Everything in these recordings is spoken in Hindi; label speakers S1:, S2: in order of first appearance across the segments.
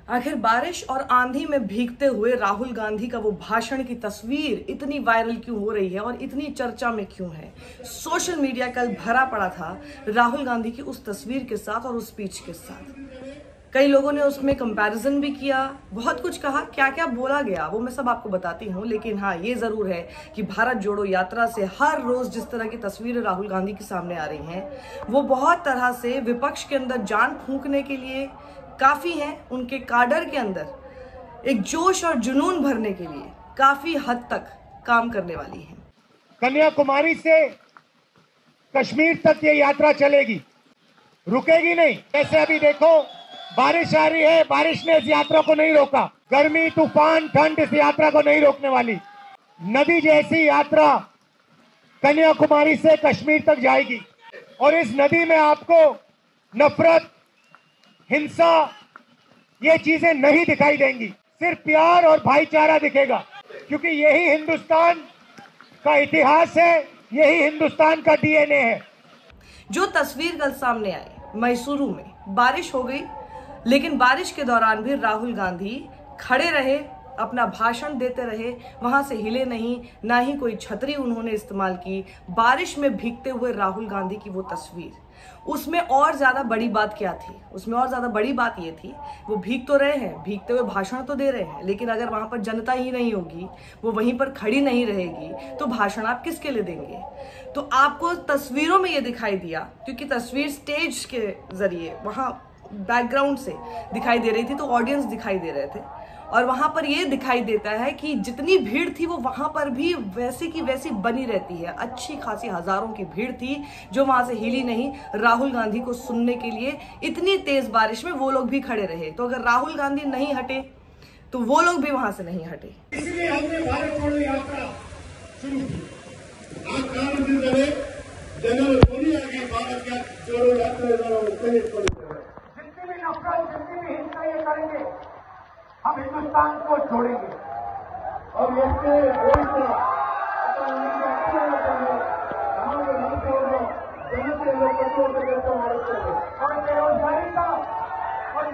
S1: आखिर बारिश और आंधी में भीगते हुए राहुल गांधी का वो भाषण की तस्वीर इतनी वायरल क्यों हो रही है और इतनी चर्चा में क्यों है? सोशल मीडिया कल भरा पड़ा था राहुल गांधी की उस तस्वीर के साथ और उस स्पीच के साथ। कई लोगों ने उसमें कंपैरिजन भी किया, बहुत कुछ कहा, क्या क्या बोला गया वो मैं सब आपको बताती हूँ। लेकिन हाँ, ये जरूर है कि भारत जोड़ो यात्रा से हर रोज जिस तरह की तस्वीरें राहुल गांधी के सामने आ रही हैं, वो बहुत तरह से विपक्ष के अंदर जान फूंकने के लिए काफी हैं, उनके काडर के अंदर एक जोश और जुनून भरने के लिए काफी हद तक काम करने वाली हैं।
S2: कन्याकुमारी से कश्मीर तक ये यात्रा चलेगी, रुकेगी नहीं। जैसे अभी देखो बारिश आ रही है, बारिश ने इस यात्रा को नहीं रोका। गर्मी, तूफान, ठंड इस यात्रा को नहीं रोकने वाली। नदी जैसी यात्रा कन्याकुमारी से कश्मीर तक जाएगी और इस नदी में आपको नफरत, हिंसा, ये चीजें नहीं दिखाई देंगी। सिर्फ प्यार और भाईचारा दिखेगा, क्योंकि यही हिंदुस्तान का इतिहास है, यही हिंदुस्तान का डीएनए है।
S1: जो तस्वीर कल सामने आई, मैसूरू में बारिश हो गई, लेकिन बारिश के दौरान भी राहुल गांधी खड़े रहे, अपना भाषण देते रहे, वहां से हिले नहीं, ना ही कोई छतरी उन्होंने इस्तेमाल की। बारिश में भीगते हुए राहुल गांधी की वो तस्वीर, उसमें और ज्यादा बड़ी बात क्या थी? उसमें और ज्यादा बड़ी बात ये थी, वो भीग तो रहे हैं, भीगते हुए भाषण तो दे रहे हैं, लेकिन अगर वहां पर जनता ही नहीं होगी, वो वहीं पर खड़ी नहीं रहेगी, तो भाषण आप किसके लिए देंगे? तो आपको तस्वीरों में ये दिखाई दिया, क्योंकि तस्वीर स्टेज के जरिए वहां बैकग्राउंड से दिखाई दे रही थी, तो ऑडियंस दिखाई दे रहे थे, और वहां पर ये दिखाई देता है कि जितनी भीड़ थी वो वहां पर भी वैसी की वैसी बनी रहती है। अच्छी खासी हजारों की भीड़ थी जो वहां से हिली नहीं राहुल गांधी को सुनने के लिए। इतनी तेज बारिश में वो लोग भी खड़े रहे, तो अगर राहुल गांधी नहीं हटे तो वो लोग भी वहां से नहीं हटे।
S2: इसलिए हमने भारत जोड़ो यात्रा शुरू की। आज प्रधानमंत्री जनरल मोदी आगे भारत जोड़ो यात्रा जितनी भी नफरत, जितनी भी हिंसा ये करेंगे, हम हिंदुस्तान को छोड़ेंगे और इससे और बेरोजगारी का और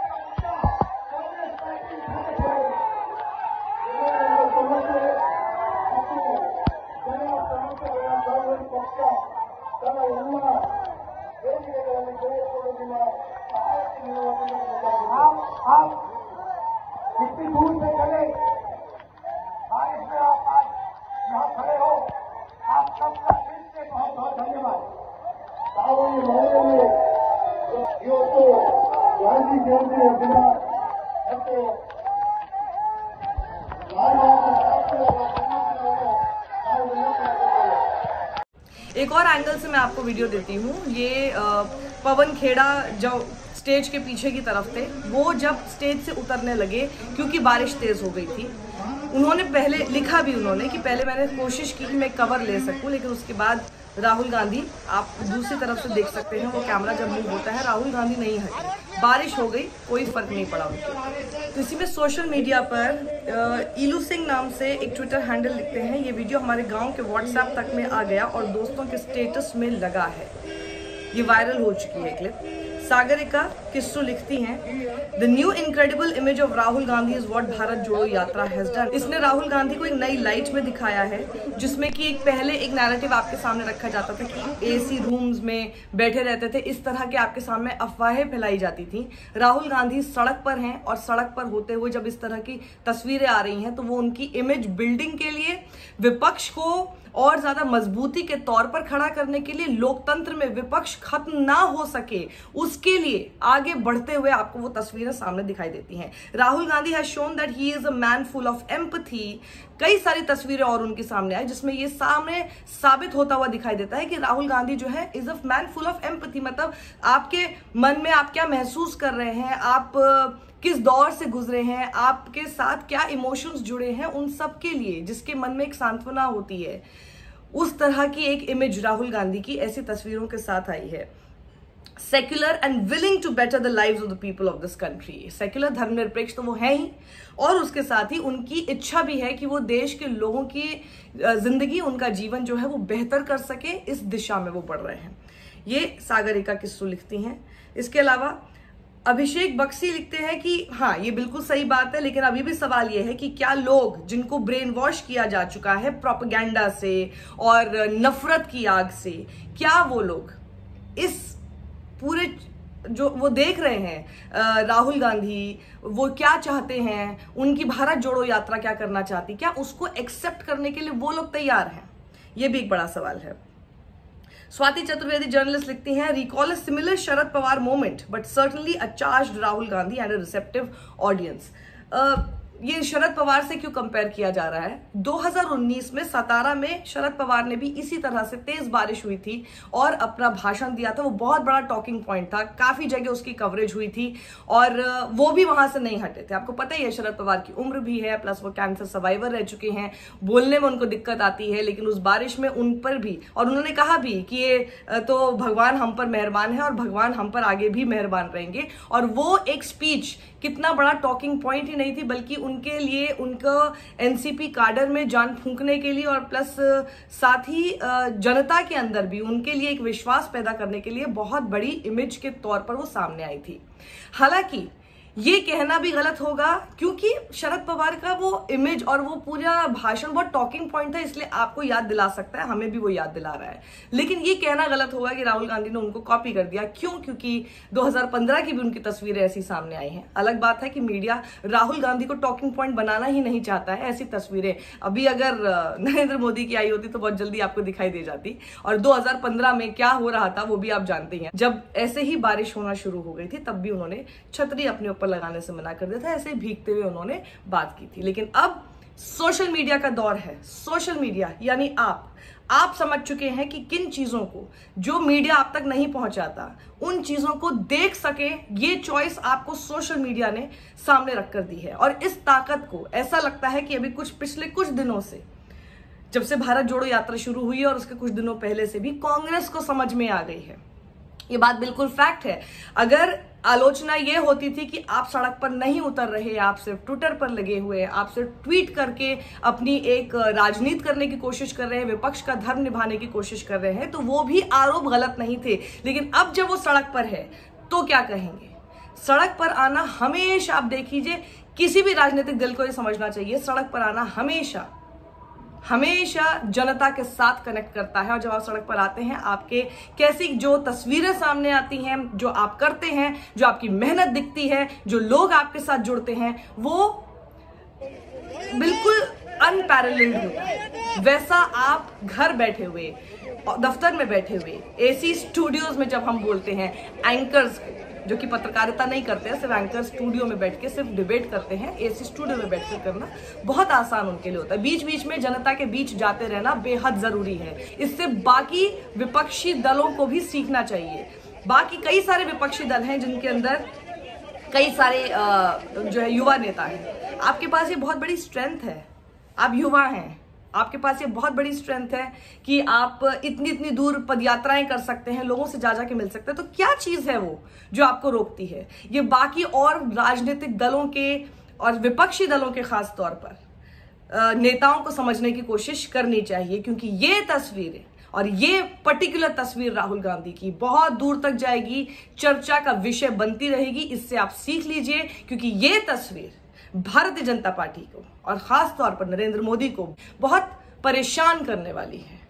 S2: आप कितनी दूर से चले, बारिश में आप आज यहाँ खड़े हो, आप सबका दिल से बहुत बहुत धन्यवाद। गांधी जयंती
S1: एक और एंगल से मैं आपको वीडियो देती हूँ। ये पवन खेड़ा जो स्टेज के पीछे की तरफ थे, वो जब स्टेज से उतरने लगे, क्योंकि बारिश तेज हो गई थी, उन्होंने पहले लिखा भी उन्होंने कि पहले मैंने कोशिश की कि मैं कवर ले सकूं, लेकिन उसके बाद राहुल गांधी, आप दूसरी तरफ से देख सकते हैं, वो कैमरा जब मूव होता है, राहुल गांधी नहीं हटे, बारिश हो गई, कोई फर्क नहीं पड़ा उनके। तो इसी में सोशल मीडिया पर ईलू सिंह नाम से एक ट्विटर हैंडल लिखते हैं, ये वीडियो हमारे गांव के व्हाट्सएप तक में आ गया और दोस्तों के स्टेटस में लगा है। ये वायरल हो चुकी है क्लिप। सागरिका किस्सू लिखती हैं, the new incredible image of Rahul Gandhi is what Bharat Jodo Yatra has done. इसने राहुल गांधी को एक नई लाइट में दिखाया है, जिसमें कि पहले एक नैरेटिव आपके सामने रखा जाता था कि एसी रूम्स में बैठे रहते थे, इस तरह के आपके सामने अफवाहें फैलाई जाती थी। राहुल गांधी सड़क पर हैं और सड़क पर होते हुए जब इस तरह की तस्वीरें आ रही हैं, तो वो उनकी इमेज बिल्डिंग के लिए, विपक्ष को और ज्यादा मजबूती के तौर पर खड़ा करने के लिए, लोकतंत्र में विपक्ष खत्म ना हो सके उसके लिए आगे बढ़ते हुए आपको वो तस्वीरें सामने दिखाई देती हैं। Rahul Gandhi has shown that he is a man full of empathy. कई सारी तस्वीरें और उनके सामने आई जिसमें ये सामने साबित होता हुआ दिखाई देता है कि राहुल गांधी जो है is a man full of empathy. मतलब आपके मन में आप क्या महसूस कर रहे हैं, आप किस दौर से गुजरे हैं, आपके साथ क्या इमोशंस जुड़े हैं, उन सब के लिए जिसके मन में एक सांत्वना होती है, उस तरह की एक इमेज राहुल गांधी की ऐसी तस्वीरों के साथ आई है। Secular and willing to better the lives of the people of this country. Secular, धर्मनिरपेक्ष तो वो है ही, और उसके साथ ही उनकी इच्छा भी है कि वो देश के लोगों की जिंदगी, उनका जीवन जो है वो बेहतर कर सके, इस दिशा में वो बढ़ रहे हैं। ये सागरिका किस्सू लिखती हैं। इसके अलावा अभिषेक बक्सी लिखते हैं कि हाँ, ये बिल्कुल सही बात है, लेकिन अभी भी सवाल ये है कि क्या लोग जिनको ब्रेन वॉश किया जा चुका है प्रोपेगेंडा से और नफरत की आग से, क्या वो लोग इस पूरे जो वो देख रहे हैं राहुल गांधी वो क्या चाहते हैं, उनकी भारत जोड़ो यात्रा क्या करना चाहती, क्या उसको एक्सेप्ट करने के लिए वो लोग तैयार हैं? ये भी एक बड़ा सवाल है। स्वाति चतुर्वेदी जर्नलिस्ट लिखती हैं, recall a similar Sharad Pawar moment but certainly a charged Rahul Gandhi and a receptive audience. ये शरद पवार से क्यों कंपेयर किया जा रहा है? 2019 में सतारा में शरद पवार ने भी इसी तरह से तेज बारिश हुई थी और अपना भाषण दिया था। वो बहुत बड़ा टॉकिंग पॉइंट था, काफी जगह उसकी कवरेज हुई थी और वो भी वहां से नहीं हटे थे। आपको पता ही है शरद पवार की उम्र भी है, प्लस वो कैंसर सर्वाइवर रह चुके हैं, बोलने में उनको दिक्कत आती है, लेकिन उस बारिश में उन पर भी, और उन्होंने कहा भी कि ये तो भगवान हम पर मेहरबान है और भगवान हम पर आगे भी मेहरबान रहेंगे। और वो एक स्पीच कितना बड़ा टॉकिंग पॉइंट ही नहीं थी, बल्कि उनके लिए उनका एनसीपी काडर में जान फूंकने के लिए और प्लस साथ ही जनता के अंदर भी उनके लिए एक विश्वास पैदा करने के लिए बहुत बड़ी इमेज के तौर पर वो सामने आई थी। हालांकि ये कहना भी गलत होगा क्योंकि शरद पवार का वो इमेज और वो पूरा भाषण बहुत टॉकिंग पॉइंट था, इसलिए आपको याद दिला सकता है, हमें भी वो याद दिला रहा है। लेकिन ये कहना गलत होगा कि राहुल गांधी ने उनको कॉपी कर दिया। क्यों? क्योंकि 2015 की भी उनकी तस्वीरें ऐसी सामने आई हैं। अलग बात है कि मीडिया राहुल गांधी को टॉकिंग पॉइंट बनाना ही नहीं चाहता है। ऐसी तस्वीरें अभी अगर नरेंद्र मोदी की आई होती तो बहुत जल्दी आपको दिखाई दे जाती, और 2015 में क्या हो रहा था वो भी आप जानते हैं। जब ऐसे ही बारिश होना शुरू हो गई थी तब भी उन्होंने छतरी अपने ऊपर लगाने से मना कर दिया था, ऐसे भीगते हुए उन्होंने बात की थी। लेकिन अब सोशल मीडिया का दौर है। सोशल मीडिया यानी आप समझ चुके हैं कि किन चीजों को जो मीडिया आप तक नहीं पहुंचाता, उन चीजों को देख सके, ये चॉइस आपको सोशल मीडिया ने सामने रखकर दी है। और इस ताकत को ऐसा लगता है कि अभी पिछले कुछ दिनों से, जब से भारत जोड़ो यात्रा शुरू हुई है और उसके कुछ दिनों पहले से भी कांग्रेस को समझ में आ गई है। ये बात बिल्कुल फैक्ट है। अगर आलोचना ये होती थी कि आप सड़क पर नहीं उतर रहे, आप सिर्फ ट्विटर पर लगे हुए, आप सिर्फ ट्वीट करके अपनी एक राजनीति करने की कोशिश कर रहे हैं, विपक्ष का धर्म निभाने की कोशिश कर रहे हैं, तो वो भी आरोप गलत नहीं थे। लेकिन अब जब वो सड़क पर है तो क्या कहेंगे? सड़क पर आना हमेशा, आप देखिए, किसी भी राजनीतिक दल को ये समझना चाहिए, सड़क पर आना हमेशा जनता के साथ कनेक्ट करता है। और जब आप सड़क पर आते हैं, आपके कैसी जो तस्वीरें सामने आती हैं, जो आप करते हैं, जो आपकी मेहनत दिखती है, जो लोग आपके साथ जुड़ते हैं, वो बिल्कुल अनपैरेलल्ड होता है। वैसा आप घर बैठे हुए, दफ्तर में बैठे हुए, एसी स्टूडियोज में जब हम बोलते हैं, एंकर्स जो कि पत्रकारिता नहीं करते हैं, सिर्फ एंकर स्टूडियो में बैठ के सिर्फ डिबेट करते हैं, एसी स्टूडियो में बैठकर करना बहुत आसान उनके लिए होता है। बीच बीच में जनता के बीच जाते रहना बेहद जरूरी है। इससे बाकी विपक्षी दलों को भी सीखना चाहिए। बाकी कई सारे विपक्षी दल हैं जिनके अंदर कई सारे जो है युवा नेता हैं। आपके पास ये बहुत बड़ी स्ट्रेंथ है, आप युवा हैं, आपके पास ये बहुत बड़ी स्ट्रेंथ है कि आप इतनी दूर पदयात्राएं कर सकते हैं, लोगों से जा के मिल सकते हैं। तो क्या चीज है वो जो आपको रोकती है? ये बाकी और राजनीतिक दलों के और विपक्षी दलों के खास तौर पर नेताओं को समझने की कोशिश करनी चाहिए, क्योंकि ये तस्वीरें और ये पर्टिकुलर तस्वीर राहुल गांधी की बहुत दूर तक जाएगी, चर्चा का विषय बनती रहेगी। इससे आप सीख लीजिए, क्योंकि ये तस्वीर भारतीय जनता पार्टी को और खास तौर पर नरेंद्र मोदी को बहुत परेशान करने वाली है।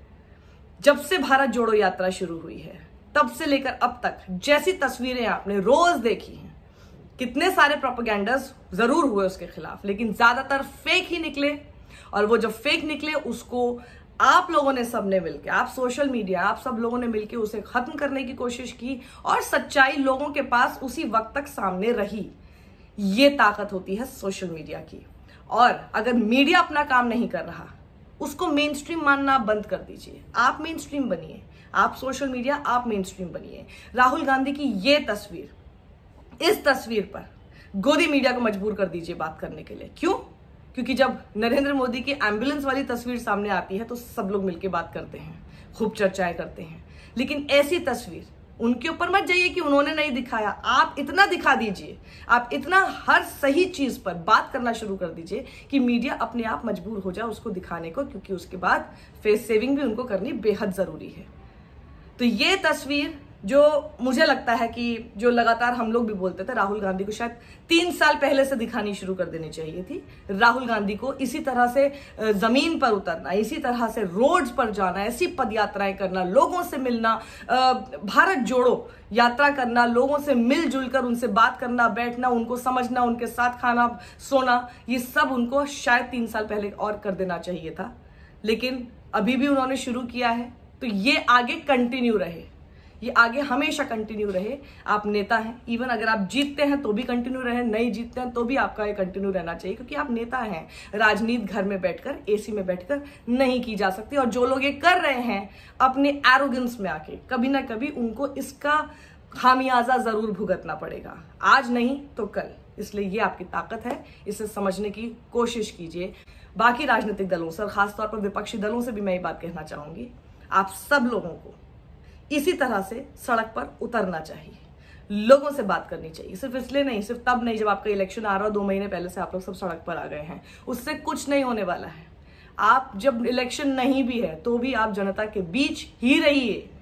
S1: जब से भारत जोड़ो यात्रा शुरू हुई है तब से लेकर अब तक जैसी तस्वीरें आपने रोज देखी हैं, कितने सारे प्रोपेगेंडास जरूर हुए उसके खिलाफ, लेकिन ज्यादातर फेक ही निकले। और वो जब फेक निकले उसको आप लोगों ने सबने मिलकर, आप सोशल मीडिया, आप सब लोगों ने मिलकर उसे खत्म करने की कोशिश की और सच्चाई लोगों के पास उसी वक्त तक सामने रही। ये ताकत होती है सोशल मीडिया की। और अगर मीडिया अपना काम नहीं कर रहा, उसको मेन स्ट्रीम मानना बंद कर दीजिए। आप मेन स्ट्रीम बनिए, आप सोशल मीडिया, आप मेन स्ट्रीम बनिए। राहुल गांधी की ये तस्वीर, इस तस्वीर पर गोदी मीडिया को मजबूर कर दीजिए बात करने के लिए। क्यों? क्योंकि जब नरेंद्र मोदी की एम्बुलेंस वाली तस्वीर सामने आती है तो सब लोग मिलकर बात करते हैं, खूब चर्चाएं करते हैं। लेकिन ऐसी तस्वीर उनके ऊपर मत जाइए कि उन्होंने नहीं दिखाया। आप इतना दिखा दीजिए, आप इतना हर सही चीज पर बात करना शुरू कर दीजिए कि मीडिया अपने आप मजबूर हो जाए उसको दिखाने को, क्योंकि उसके बाद फेस सेविंग भी उनको करनी बेहद जरूरी है। तो ये तस्वीर जो मुझे लगता है कि जो लगातार हम लोग भी बोलते थे, राहुल गांधी को शायद 3 साल पहले से दिखानी शुरू कर देनी चाहिए थी। राहुल गांधी को इसी तरह से जमीन पर उतरना, इसी तरह से रोड्स पर जाना, ऐसी पद यात्राएं करना, लोगों से मिलना, भारत जोड़ो यात्रा करना, लोगों से मिलजुल कर उनसे बात करना, बैठना, उनको समझना, उनके साथ खाना सोना, ये सब उनको शायद 3 साल पहले और कर देना चाहिए था। लेकिन अभी भी उन्होंने शुरू किया है, तो ये आगे कंटिन्यू रहे, ये आगे हमेशा कंटिन्यू रहे। आप नेता हैं, इवन अगर आप जीतते हैं तो भी कंटिन्यू रहे, नहीं जीतते हैं तो भी आपका ये कंटिन्यू रहना चाहिए, क्योंकि आप नेता हैं। राजनीति घर में बैठकर, एसी में बैठकर नहीं की जा सकती। और जो लोग ये कर रहे हैं अपने एरोगेंस में आके, कभी ना कभी उनको इसका खामियाजा जरूर भुगतना पड़ेगा, आज नहीं तो कल। इसलिए ये आपकी ताकत है, इसे समझने की कोशिश कीजिए। बाकी राजनीतिक दलों से और खासतौर पर विपक्षी दलों से भी मैं ये बात कहना चाहूंगी, आप सब लोगों को इसी तरह से सड़क पर उतरना चाहिए, लोगों से बात करनी चाहिए। सिर्फ इसलिए नहीं, सिर्फ तब नहीं जब आपका इलेक्शन आ रहा हो, 2 महीने पहले से आप लोग सब सड़क पर आ गए हैं, उससे कुछ नहीं होने वाला है। आप जब इलेक्शन नहीं भी है तो भी आप जनता के बीच ही रहिए,